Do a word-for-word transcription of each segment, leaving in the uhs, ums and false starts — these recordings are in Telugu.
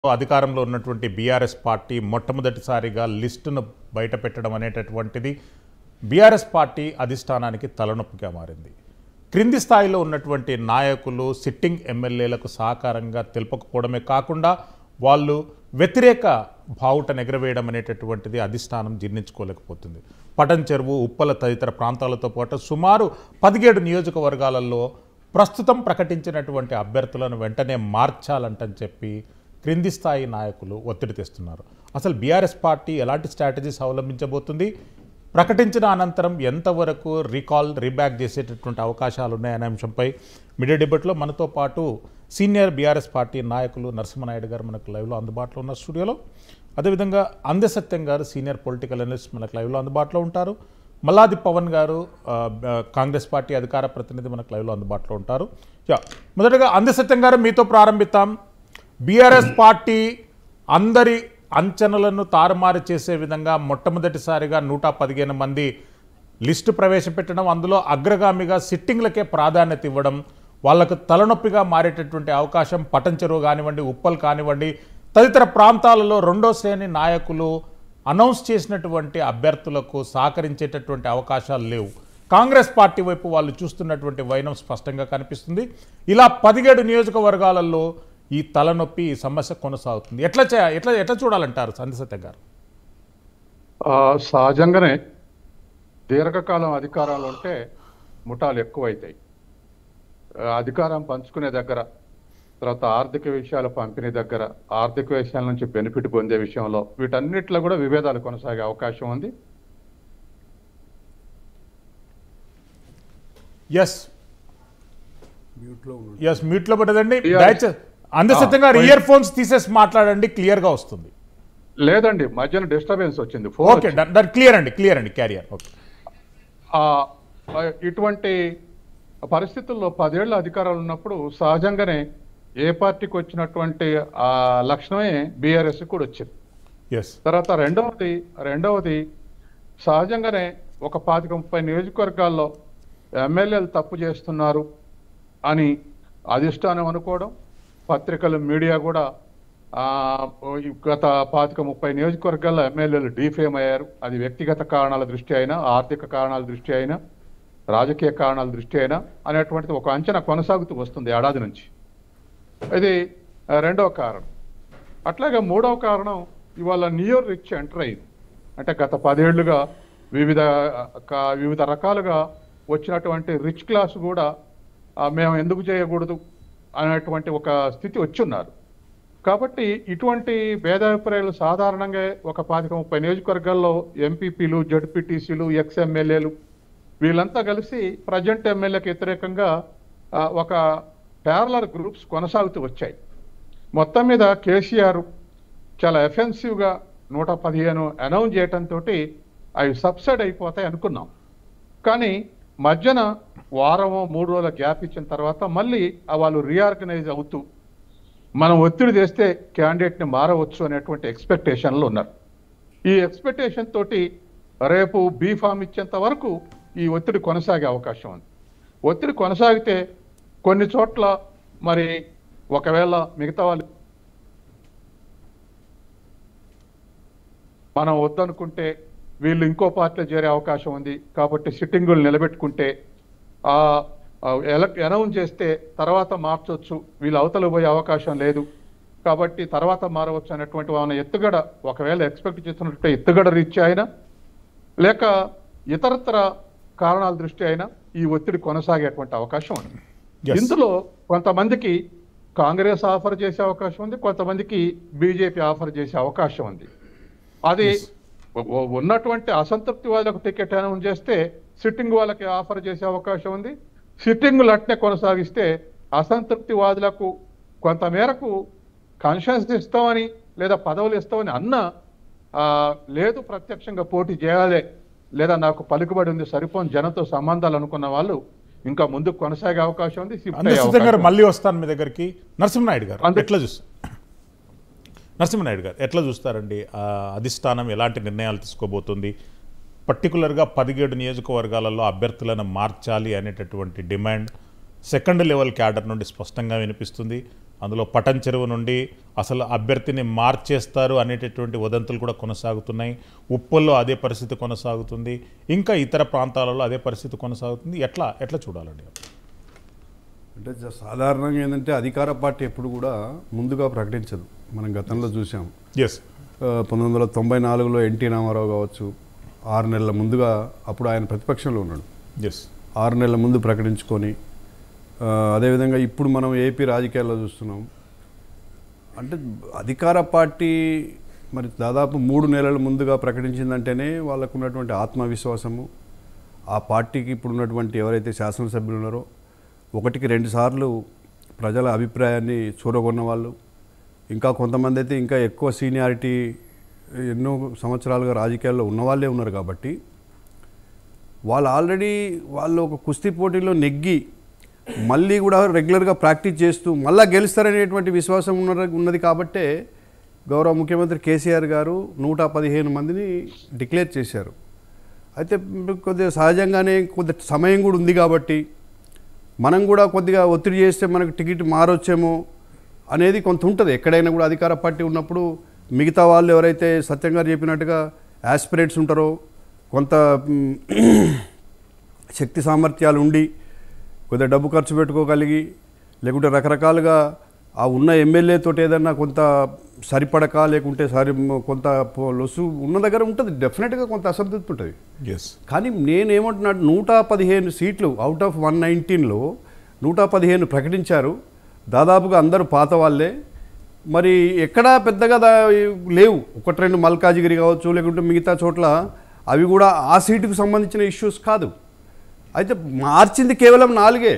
అధికారంలో ఉన్నటువంటి బీఆర్ఎస్ పార్టీ మొట్టమొదటిసారిగా లిస్టును బయటపెట్టడం అనేటటువంటిది బీఆర్ఎస్ పార్టీ అధిష్టానానికి తలనొప్పిగా మారింది. క్రింది స్థాయిలో ఉన్నటువంటి నాయకులు సిట్టింగ్ ఎమ్మెల్యేలకు సహకారంగా తెలుపకపోవడమే కాకుండా వాళ్ళు వ్యతిరేక బావుట నెగరవేయడం అనేటటువంటిది అధిష్టానం జీర్ణించుకోలేకపోతుంది. పటన్ చెరువు, ఉప్పల తదితర ప్రాంతాలతో పాటు సుమారు పదిహేడు నియోజకవర్గాలలో ప్రస్తుతం ప్రకటించినటువంటి అభ్యర్థులను వెంటనే మార్చాలంటని చెప్పి క్రింది స్థాయి నాయకులు ఒత్తిడి తెస్తున్నారు. అసలు బీఆర్ఎస్ పార్టీ ఎలాంటి స్ట్రాటజీస్ అవలంబించబోతుంది, ప్రకటించిన అనంతరం ఎంతవరకు రీకాల్ రీబ్యాక్ చేసేటటువంటి అవకాశాలు ఉన్నాయనే అంశంపై మీడియా డిబేట్లో మనతో పాటు సీనియర్ బీఆర్ఎస్ పార్టీ నాయకులు నరసింహనాయుడు గారు మనకు లైవ్లో అందుబాటులో ఉన్న స్టూడియోలో, అదేవిధంగా అందె సత్యం గారు సీనియర్ పొలిటికల్ అనలిస్ట్ మనకు లైవ్లో అందుబాటులో ఉంటారు. మల్లాది పవన్ గారు కాంగ్రెస్ పార్టీ అధికార ప్రతినిధి మనకు లైవ్లో అందుబాటులో ఉంటారు. యా మొదటగా అందె సత్యం గారు మీతో ప్రారంభిద్దాం. బీఆర్ఎస్ పార్టీ అందరి అంచనలను తారుమారు చేసే విధంగా మొట్టమొదటిసారిగా నూట పదిహేను మంది లిస్టు ప్రవేశపెట్టడం, అందులో అగ్రగామిగా సిట్టింగ్లకే ప్రాధాన్యత ఇవ్వడం, వాళ్లకు తలనొప్పిగా మారేటటువంటి అవకాశం పటన్ చెరువు కానివ్వండి, ఉప్పల్ కానివ్వండి, తదితర ప్రాంతాలలో రెండో శ్రేణి నాయకులు అనౌన్స్ చేసినటువంటి అభ్యర్థులకు సహకరించేటటువంటి అవకాశాలు లేవు. కాంగ్రెస్ పార్టీ వైపు వాళ్ళు చూస్తున్నటువంటి వైనం స్పష్టంగా కనిపిస్తుంది. ఇలా పదిహేడు నియోజకవర్గాలలో ఈ తలనొప్పి ఈ సమస్య కొనసాగుతుంది. ఎట్లా చే ఎట్లా ఎట్లా చూడాలంటారు సందిసత్య గారు? సహజంగానే దీర్ఘకాలం అధికారాలు ఉంటే ముఠాలు ఎక్కువైతాయి. అధికారం పంచుకునే దగ్గర, తర్వాత ఆర్థిక విషయాల పంపిణీ దగ్గర, ఆర్థిక విషయాల నుంచి బెనిఫిట్ పొందే విషయంలో వీటన్నిటిలో కూడా విభేదాలు కొనసాగే అవకాశం ఉంది. ఎస్ ఎస్ మ్యూట్లో పడదండి. అందసత్యంగా ఇయర్ ఫోన్స్ తీసేసి మాట్లాడండి, క్లియర్ గా వస్తుంది. లేదండి, మధ్యన డిస్టర్బెన్స్ వచ్చింది. ఓకే, క్లియర్ అండి క్లియర్ అండి క్యారియర్. ఓకే. ఇటువంటి పరిస్థితుల్లో పదేళ్ల అధికారాలు ఉన్నప్పుడు సహజంగానే ఏ పార్టీకి వచ్చినటువంటి ఆ లక్షణమే బీఆర్ఎస్ కూడా వచ్చింది. తర్వాత రెండవది రెండవది సహజంగానే ఒక పాతిక ముప్పై నియోజకవర్గాల్లో ఎమ్మెల్యేలు తప్పు చేస్తున్నారు అని అధిష్టానం అనుకోవడం, పత్రికలు మీడియా కూడా గత పాతిక ముప్పై నియోజకవర్గాల్లో ఎమ్మెల్యేలు డీఫేమ్ అయ్యారు. అది వ్యక్తిగత కారణాల దృష్టి అయినా, ఆర్థిక కారణాల దృష్టి అయినా, రాజకీయ కారణాల దృష్టి అయినా అనేటువంటిది ఒక అంచనా కొనసాగుతూ వస్తుంది ఏడాది నుంచి. ఇది రెండవ కారణం. అట్లాగే మూడవ కారణం, ఇవాళ న్యూ రిచ్ ఎంటర్ అయింది. అంటే గత పదేళ్లుగా వివిధ వివిధ రకాలుగా వచ్చినటువంటి రిచ్ క్లాస్ కూడా మేము ఎందుకు చేయకూడదు అనేటువంటి ఒక స్థితి వచ్చి ఉన్నారు. కాబట్టి ఇటువంటి భేదాభిప్రాయాలు సాధారణంగా ఒక పాతిక ముప్పై నియోజకవర్గాల్లో ఎంపీపీలు, జడ్పీటీసీలు, ఎక్స్ ఎమ్మెల్యేలు వీళ్ళంతా కలిసి ప్రజెంట్ ఎమ్మెల్యేకి వ్యతిరేకంగా ఒక ప్యారలర్ గ్రూప్స్ కొనసాగుతూ వచ్చాయి. మొత్తం మీద కేసీఆర్ చాలా ఎఫెన్సివ్గా నూట పదిహేను అనౌన్స్ చేయడంతో అవి సబ్సైడ్ అయిపోతాయి అనుకున్నాం. కానీ మధ్యన వారమో మూడు రోజుల గ్యాప్ ఇచ్చిన తర్వాత మళ్ళీ వాళ్ళు రీఆర్గనైజ్ అవుతూ మనం ఒత్తిడి చేస్తే క్యాండిడేట్ని మారవచ్చు అనేటువంటి ఎక్స్పెక్టేషన్లు ఉన్నారు. ఈ ఎక్స్పెక్టేషన్ తోటి రేపు బీ ఫామ్ ఇచ్చేంత వరకు ఈ ఒత్తిడి కొనసాగే అవకాశం ఉంది. ఒత్తిడి కొనసాగితే కొన్ని చోట్ల మరి ఒకవేళ మిగతా వాళ్ళు మనం వద్దనుకుంటే వీళ్ళు ఇంకో పార్టీలో చేరే అవకాశం ఉంది. కాబట్టి సిట్టింగులు నిలబెట్టుకుంటే అనౌన్స్ చేస్తే తర్వాత మార్చవచ్చు, వీళ్ళు అవతల పోయే అవకాశం లేదు కాబట్టి తర్వాత మారవచ్చు అనేటువంటి మన ఎత్తుగడ ఒకవేళ ఎక్స్పెక్ట్ చేస్తున్నట్టే ఎత్తుగడ రీచ్ అయినా, లేక ఇతరత్ర కారణాల దృష్టి అయినా ఈ ఒత్తిడి కొనసాగేటువంటి అవకాశం ఉంది. ఇందులో కొంతమందికి కాంగ్రెస్ ఆఫర్ చేసే అవకాశం ఉంది, కొంతమందికి బీజేపీ ఆఫర్ చేసే అవకాశం ఉంది. అది ఉన్నటువంటి అసంతృప్తి వాళ్ళకు టికెట్ అనౌన్స్ చేస్తే సిట్టింగ్ వాళ్ళకి ఆఫర్ చేసే అవకాశం ఉంది. సిట్టింగ్లు అట్నే కొనసాగిస్తే అసంతృప్తి వాదులకు కొంతమేరకు కన్షన్స్ ఇస్తామని లేదా పదవులు ఇస్తామని అన్నా లేదు, ప్రత్యక్షంగా పోటీ చేయాలి లేదా నాకు పలుకుబడి ఉంది, సరిపోని జనంతో సంబంధాలు అనుకున్న వాళ్ళు ఇంకా ముందుకు కొనసాగే అవకాశం ఉంది. మళ్ళీ వస్తాను మీ దగ్గరికి. నరసింహనాయుడు గారు ఎట్లా చూస్తారు? నరసింహనాయుడు గారు ఎట్లా చూస్తారండి? అధిష్టానం ఎలాంటి నిర్ణయాలు తీసుకోబోతుంది? పర్టికులర్గా పదిహేడు నియోజకవర్గాలలో అభ్యర్థులను మార్చాలి అనేటటువంటి డిమాండ్ సెకండ్ లెవెల్ క్యాడర్ నుండి స్పష్టంగా వినిపిస్తుంది. అందులో పటన్ చెరువు నుండి అసలు అభ్యర్థిని మార్చేస్తారు అనేటటువంటి వదంతులు కూడా కొనసాగుతున్నాయి. ఉప్పల్లో అదే పరిస్థితి కొనసాగుతుంది, ఇంకా ఇతర ప్రాంతాలలో అదే పరిస్థితి కొనసాగుతుంది. ఎట్లా ఎట్లా చూడాలండి? అంటే సాధారణంగా ఏంటంటే అధికార పార్టీ ఎప్పుడు కూడా ముందుగా ప్రకటించదు. మనం గతంలో చూసాం. ఎస్, పంతొమ్మిది వందల తొంభై నాలుగులో ఎన్టీ రామారావు కావచ్చు, ఆరు నెలల ముందుగా, అప్పుడు ఆయన ప్రతిపక్షంలో ఉన్నాడు, ఎస్, ఆరు నెలల ముందు ప్రకటించుకొని, అదేవిధంగా ఇప్పుడు మనం ఏపీ రాజకీయాల్లో చూస్తున్నాం. అంటే అధికార పార్టీ మరి దాదాపు మూడు నెలల ముందుగా ప్రకటించిందంటేనే వాళ్ళకు ఉన్నటువంటి ఆత్మవిశ్వాసము, ఆ పార్టీకి ఇప్పుడు ఉన్నటువంటి ఎవరైతే శాసనసభ్యులు ఉన్నారో ఒకటికి రెండు సార్లు ప్రజల అభిప్రాయాన్ని చూరగొన్న వాళ్ళు, ఇంకా కొంతమంది అయితే ఇంకా ఎక్కువ సీనియారిటీ ఎన్నో సంవత్సరాలుగా రాజకీయాల్లో ఉన్నవాళ్ళే ఉన్నారు. కాబట్టి వాళ్ళు ఆల్రెడీ వాళ్ళు ఒక కుస్తీ పోటీలో నెగ్గి మళ్ళీ కూడా రెగ్యులర్గా ప్రాక్టీస్ చేస్తూ మళ్ళీ గెలుస్తారనేటువంటి విశ్వాసం ఉన్న ఉన్నది కాబట్టే గౌరవ ముఖ్యమంత్రి కేసీఆర్ గారు నూట పదిహేను మందిని డిక్లేర్ చేశారు. అయితే కొద్దిగా సహజంగానే కొద్ది సమయం కూడా ఉంది కాబట్టి మనం కూడా కొద్దిగా ఒత్తిడి చేస్తే మనకు టికెట్ మారొచ్చేమో అనేది కొంత ఉంటుంది. ఎక్కడైనా కూడా అధికార పార్టీ ఉన్నప్పుడు మిగతా వాళ్ళు ఎవరైతే సత్యం గారు చెప్పినట్టుగా యాస్పిరేట్స్ ఉంటారో, కొంత శక్తి సామర్థ్యాలు ఉండి కొద్దిగా డబ్బు ఖర్చు పెట్టుకోగలిగి, లేకుంటే రకరకాలుగా ఆ ఉన్న ఎమ్మెల్యే తోటి ఏదన్నా కొంత సరిపడక, లేకుంటే సరి కొంత లొసు ఉన్న దగ్గర ఉంటుంది, డెఫినెట్గా కొంత అసంతృప్తి ఉంటుంది. కానీ నేనేమంటున్నా, నూట పదిహేను సీట్లు అవుట్ ఆఫ్ వన్ నైన్టీన్లో నూట పదిహేను ప్రకటించారు. దాదాపుగా అందరూ పాత వాళ్ళే. మరి ఎక్కడా పెద్దగా లేవు, ఒకటి రెండు మల్కాజిగిరి కావచ్చు, లేకుంటే మిగతా చోట్ల అవి కూడా ఆ సీటుకు సంబంధించిన ఇష్యూస్ కాదు. అయితే మార్చింది కేవలం నాలుగే.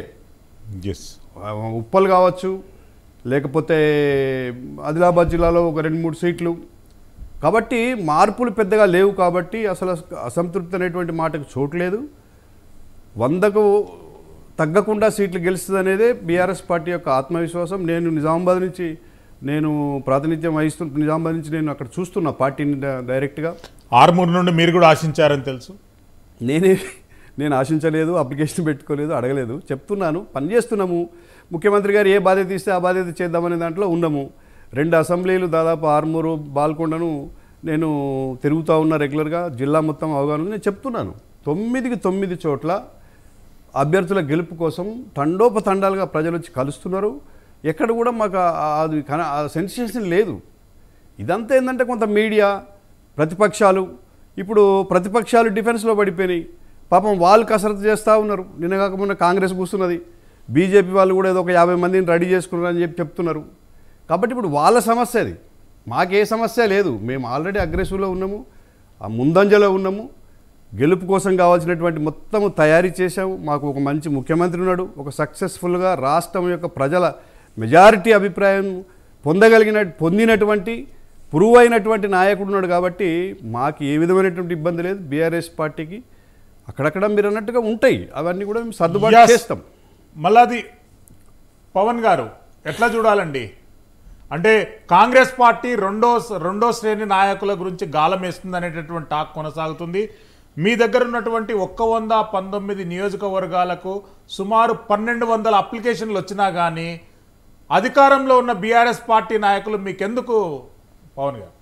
ఉప్పల్ కావచ్చు, లేకపోతే ఆదిలాబాద్ జిల్లాలో ఒక రెండు మూడు సీట్లు. కాబట్టి మార్పులు పెద్దగా లేవు. కాబట్టి అసలు అసంతృప్తి అనేటువంటి మాటకు చోటు లేదు. వందకు తగ్గకుండా సీట్లు గెలుస్తుంది అనేదే బీఆర్ఎస్ పార్టీ యొక్క ఆత్మవిశ్వాసం. నేను నిజామాబాద్ నుంచి నేను ప్రాతినిధ్యం వహిస్తు నిజామాబాద్ నుంచి నేను అక్కడ చూస్తున్నా పార్టీని డైరెక్ట్గా. ఆర్మూర్ నుండి మీరు కూడా ఆశించారని తెలుసు. నేనే నేను ఆశించలేదు, అప్లికేషన్ పెట్టుకోలేదు, అడగలేదు. చెప్తున్నాను, పనిచేస్తున్నాము. ముఖ్యమంత్రి గారు ఏ బాధ్యత ఇస్తే ఆ బాధ్యత చేద్దామనే దాంట్లో ఉన్నాము. రెండు అసెంబ్లీలు దాదాపు ఆర్మూరు, బాల్కొండను నేను తిరుగుతూ ఉన్నా రెగ్యులర్గా. జిల్లా మొత్తం అవగాహన నేను చెప్తున్నాను. తొమ్మిదికి తొమ్మిది చోట్ల అభ్యర్థుల గెలుపు కోసం తండోపతండాలుగా ప్రజలు వచ్చి కలుస్తున్నారు. ఎక్కడ కూడా మాకు అది ఆ సెన్సేషన్ లేదు. ఇదంతా ఏంటంటే కొంత మీడియా, ప్రతిపక్షాలు, ఇప్పుడు ప్రతిపక్షాలు డిఫెన్స్లో పడిపోయినాయి. పాపం వాళ్ళు కసరత్తు చేస్తూ ఉన్నారు. నిన్న కాకుండా కాంగ్రెస్ కూస్తున్నది, బీజేపీ వాళ్ళు కూడా ఏదో ఒక యాభై మందిని రెడీ చేసుకున్నారని చెప్పి చెప్తున్నారు. కాబట్టి ఇప్పుడు వాళ్ళ సమస్య అది, మాకే సమస్య లేదు. మేము ఆల్రెడీ అగ్రెసివ్లో ఉన్నాము, ఆ ముందంజలో ఉన్నాము. గెలుపు కోసం కావాల్సినటువంటి మొత్తము తయారీ చేశాము. మాకు ఒక మంచి ముఖ్యమంత్రి ఉన్నాడు. ఒక సక్సెస్ఫుల్గా రాష్ట్రం యొక్క ప్రజల మెజారిటీ అభిప్రాయం పొందగలిగిన పొందినటువంటి ప్రూవ్ అయినటువంటి నాయకుడు ఉన్నాడు. కాబట్టి మాకు ఏ విధమైనటువంటి ఇబ్బంది లేదు. బీఆర్ఎస్ పార్టీకి అక్కడక్కడ మీరు అన్నట్టుగా ఉంటాయి, అవన్నీ కూడా మేము సర్దుబాటు చేస్తాం. మళ్ళీ పవన్ గారు ఎట్లా చూడాలండి? అంటే కాంగ్రెస్ పార్టీ రెండో రెండో శ్రేణి నాయకుల గురించి గాలం వేస్తుంది అనేటటువంటి టాక్ కొనసాగుతుంది. మీ దగ్గర ఉన్నటువంటి ఒక్క వంద పంతొమ్మిది నియోజకవర్గాలకు సుమారు పన్నెండు వందల అప్లికేషన్లు వచ్చినా కానీ అధికారంలో ఉన్న బీఆర్ఎస్ పార్టీ నాయకులు మీకెందుకు పవన్ గారు?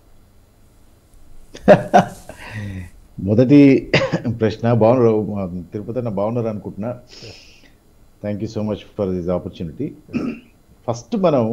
మొదటి ప్రశ్న, బాగున్నారు తిరుపతి అన్న, బాగున్నారు అనుకుంటున్నా. Thank you so much for this opportunity. First మనం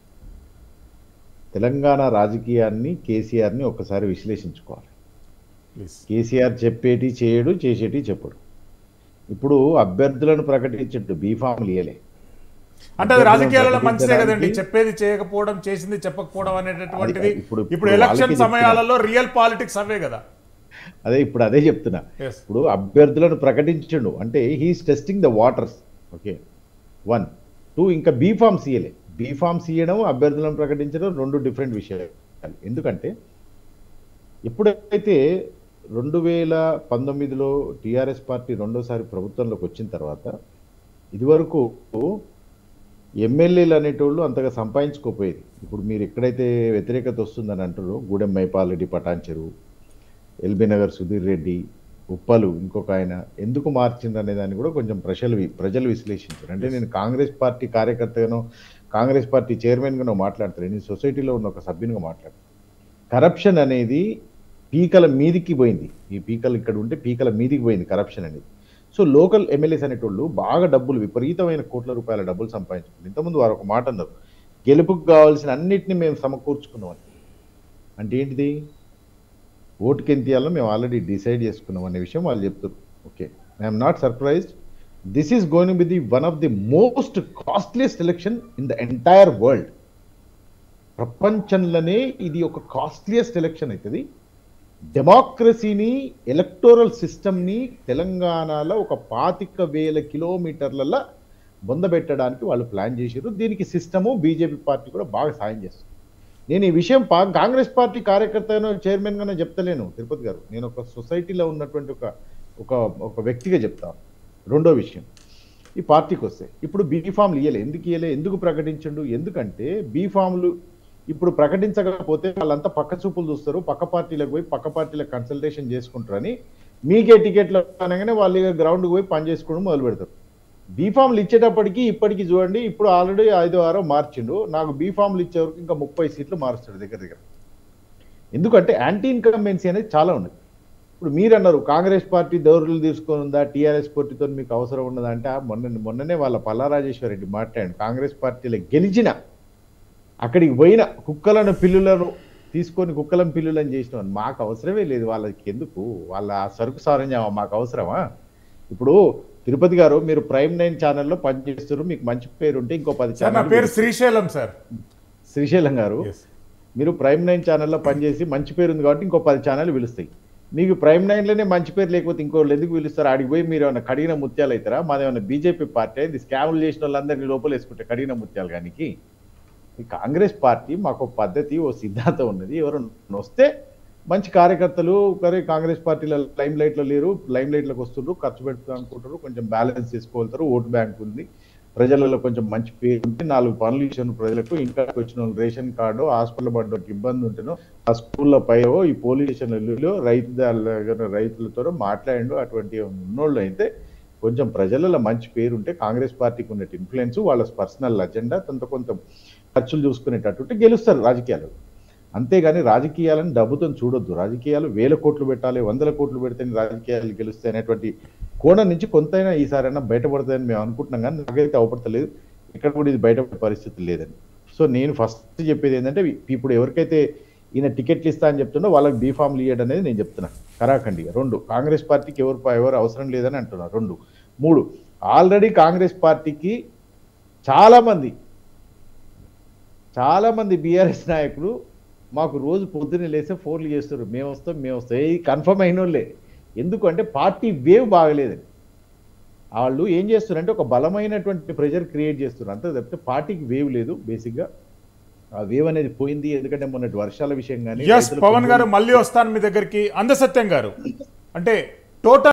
తెలంగాణ రాజకీయాన్ని, కేసీఆర్ని ఒక్కసారి విశ్లేషించుకోవాలి. కేసీఆర్ చెప్పేటి చేయడు, చేసేటి చెప్పడు. ఇప్పుడు అభ్యర్థులను ప్రకటించట్టు బీఫామ్లు ఇయ్యలే అంటే అది రాజకీయాలలో మంచిదే కదండి, చెప్పేది చేయకపోవడం, చేసింది చెప్పకపోవడం అనేటటువంటిది. ఇప్పుడు ఎలక్షన్ సమయాలలో రియల్ పాలిటిక్స్ అవే కదా. అదే ఇప్పుడు అదే చెప్తున్నా. ఇప్పుడు అభ్యర్థులను ప్రకటించండు అంటే he is testing the waters. Okay, one two ఇంకా బీఫామ్స్ ఇయ్యలే. బీఫామ్స్ ఇయ్యడం, అభ్యర్థులను ప్రకటించడం రెండు డిఫరెంట్ విషయాలు. ఎందుకంటే ఎప్పుడైతే రెండు వేల పంతొమ్మిదిలో టీఆర్ఎస్ పార్టీ రెండోసారి ప్రభుత్వంలోకి వచ్చిన తర్వాత ఇదివరకు ఎమ్మెల్యేలు అనేటోళ్ళు అంతగా సంపాదించుకోపోయేది. ఇప్పుడు మీరు ఎక్కడైతే వ్యతిరేకత వస్తుందని అంటారో, గూడెం మైపాలరెడ్డి పటాన్ చెరువు, ఎల్బీ నగర్ సుధీర్ రెడ్డి, ఉప్పలు ఇంకొక ఆయన ఎందుకు మార్చింది అనే దాన్ని కూడా కొంచెం ప్రజలు ప్రజలు విశ్లేషించారు. అంటే నేను కాంగ్రెస్ పార్టీ కార్యకర్తగానో కాంగ్రెస్ పార్టీ చైర్మన్గా నువ్వు మాట్లాడతారు, నీ సొసైటీలో ఉన్న ఒక సభ్యునిగా మాట్లాడతారు. కరప్షన్ అనేది పీకల మీదికి పోయింది. ఈ పీకలు ఇక్కడ ఉంటే పీకల మీదికి పోయింది కరప్షన్ అనేది. సో లోకల్ ఎమ్మెల్యేస్ అనేటోళ్ళు బాగా డబ్బులు, విపరీతమైన కోట్ల రూపాయల డబ్బులు సంపాదించుకుంటారు. ఇంతకుముందు వారు ఒక మాట అన్నారు, గెలుపుకు కావాల్సిన అన్నిటిని మేము సమకూర్చుకున్నామని. అంటే ఏంటిది? ఓటుకి ఎంత ఇవ్వాలో మేము ఆల్రెడీ డిసైడ్ చేసుకున్నాం అనే విషయం వాళ్ళు చెప్తారు. Okay, I'm not surprised. This is going be the one of the most costliest election in the entire world. ప్రపంచంలోనే ఇది ఒక కాస్ట్లీయెస్ట్ ఎలక్షన్ అవుతుంది. డెమోక్రసీని, ఎలక్టోరల్ సిస్టమ్ని తెలంగాణలో ఒక పాతిక వేల కిలోమీటర్లలో బొందబెట్టడానికి వాళ్ళు ప్లాన్ చేశారు. దీనికి సిస్టము బీజేపీ పార్టీ కూడా బాగా సాయం చేస్తుంది. నేను ఈ విషయం కాంగ్రెస్ పార్టీ కార్యకర్తను చైర్మన్గానే చెప్తలేను తిరుపతి గారు, నేను ఒక సొసైటీలో ఉన్నటువంటి ఒక ఒక ఒక వ్యక్తిగా చెప్తాను. రెండో విషయం, ఈ పార్టీకి వస్తే ఇప్పుడు బీ ఫామ్లు ఇయ్యలే. ఎందుకు ఇయ్యలే, ఎందుకు ప్రకటించండు? ఎందుకంటే బీ ఫామ్లు ఇప్పుడు ప్రకటించకపోతే వాళ్ళంతా పక్క చూపులు చూస్తారు, పక్క పార్టీలకు పోయి పక్క పార్టీలకు కన్సల్టేషన్ చేసుకుంటారని మీకే టికెట్లు అనగానే వాళ్ళు గ్రౌండ్కి పోయి పని చేసుకోవడం మొదలు పెడతారు. బీఫామ్లు ఇచ్చేటప్పటికి ఇప్పటికి చూడండి, ఇప్పుడు ఆల్రెడీ ఐదో ఆరో మార్చిండు. నాకు బీఫామ్లు ఇచ్చేవరకు ఇంకా ముప్పై సీట్లు మారుస్తాడు దగ్గర దగ్గర. ఎందుకంటే యాంటీ ఇన్కంబెన్సీ అనేది చాలా ఉంది. ఇప్పుడు మీరు అన్నారు కాంగ్రెస్ పార్టీ దౌర్లు తీసుకొని ఉందా, టీఆర్ఎస్ పార్టీతో మీకు అవసరం ఉన్నదా అంటే, మొన్న మొన్ననే వాళ్ళ పల్లారాజేశ్వర రెడ్డి మాట్లాడాడు, కాంగ్రెస్ పార్టీలో గెలిచిన అక్కడికి పోయిన కుక్కలను పిల్లులను తీసుకొని కుక్కలను పిల్లులను చేసినాం. మాకు అవసరమే లేదు, వాళ్ళకి ఎందుకు, వాళ్ళ సరుకు సారంజామా మాకు అవసరమా? ఇప్పుడు తిరుపతి గారు మీరు ప్రైమ్ నైన్ ఛానల్లో పనిచేస్తారు, మీకు మంచి పేరు ఉంటే ఇంకో పది ఛానల్. పేరు శ్రీశైలం సార్. శ్రీశైలం గారు మీరు ప్రైమ్ నైన్ ఛానల్లో పనిచేసి మంచి పేరు ఉంది కాబట్టి ఇంకో పది ఛానల్ పిలుస్తాయి. మీకు ప్రైమ్ నైన్లోనే మంచి పేరు లేకపోతే ఇంకోళ్ళు ఎందుకు పిలుస్తారు? ఆడికి పోయి మీరు ఏమైనా కడిగిన ముత్యాలు అవుతారా? మాదేమన్నా బీజేపీ పార్టీ ఇది స్కాములు చేసిన వాళ్ళందరినీ లోపల వేసుకుంటే కడిగిన ముత్యాలు. కానీ ఈ కాంగ్రెస్ పార్టీ మాకు పద్ధతి, ఓ సిద్ధాంతం ఉన్నది. ఎవరు వస్తే మంచి కార్యకర్తలు కానీ కాంగ్రెస్ పార్టీలో లైమ్ లైట్లో లేరు, లైమ్ లైట్లోకి వస్తుండ్రు, ఖర్చు పెడుతూ అనుకుంటారు, కొంచెం బ్యాలెన్స్ చేసుకోగలుగుతారు, ఓటు బ్యాంక్ ఉంది, ప్రజలలో కొంచెం మంచి పేరు ఉంటే నాలుగు పనులు ఇచ్చాను ప్రజలకు, ఇంకా వచ్చిన రేషన్ కార్డు, హాస్పిటల్ పడ్డానికి ఇబ్బంది ఉంటేనో ఆ స్కూల్లో పైవో ఈ పోలీస్ స్టేషన్లలో రైతు రైతులతో మాట్లాడిండు. అటువంటి ఉన్నోళ్ళు అయితే కొంచెం ప్రజలలో మంచి పేరు ఉంటే కాంగ్రెస్ పార్టీకి ఉన్నట్టు ఇన్ఫ్లుయెన్స్, వాళ్ళ పర్సనల్ అజెండా కొంత కొంత ఖర్చులు చూసుకునేటట్టు గెలుస్తారు రాజకీయాలు. అంతేగాని రాజకీయాలను డబ్బుతో చూడొద్దు. రాజకీయాలు వేల కోట్లు పెట్టాలి, వందల కోట్లు పెడితే రాజకీయాలు గెలుస్తాయి అనేటువంటి కోణం నుంచి కొంతైనా ఈసారైనా బయటపడతాయని మేము అనుకుంటున్నాం. కానీ నాకైతే అవపడతలేదు, ఇక్కడ కూడా ఇది బయటపడే పరిస్థితి లేదని. సో నేను ఫస్ట్ చెప్పేది ఏంటంటే, ఇప్పుడు ఎవరికైతే ఈయన టికెట్లు ఇస్తా అని చెప్తున్నా వాళ్ళకి బీఫామ్లు ఇవ్వడం అనేది నేను చెప్తున్నా కరాఖండిగా. రెండు, కాంగ్రెస్ పార్టీకి ఎవరు ఎవరు అవసరం లేదని అంటున్నా. రెండు మూడు, ఆల్రెడీ కాంగ్రెస్ పార్టీకి చాలామంది చాలామంది బీఆర్ఎస్ నాయకులు మాకు రోజు పొద్దున్నే లేస్తే ఫోన్లు చేస్తారు, మేము వస్తాం మేము వస్తాం. ఏ కన్ఫర్మ్ అయిన వాళ్ళే. ఎందుకంటే పార్టీ వేవ్ బాగలేదని వాళ్ళు ఏం చేస్తున్నారంటే ఒక బలమైనటువంటి ప్రెజర్ క్రియేట్ చేస్తున్నారు, అంతే తప్పితే పార్టీకి వేవ్ లేదు. బేసిక్గా ఆ వేవ్ అనేది పోయింది. ఎందుకంటే మొన్నటి వర్షాల విషయం కానీ. పవన్ గారు మళ్ళీ వస్తాను మీ దగ్గరికి. అందసత్యం గారు, అంటే టోటల్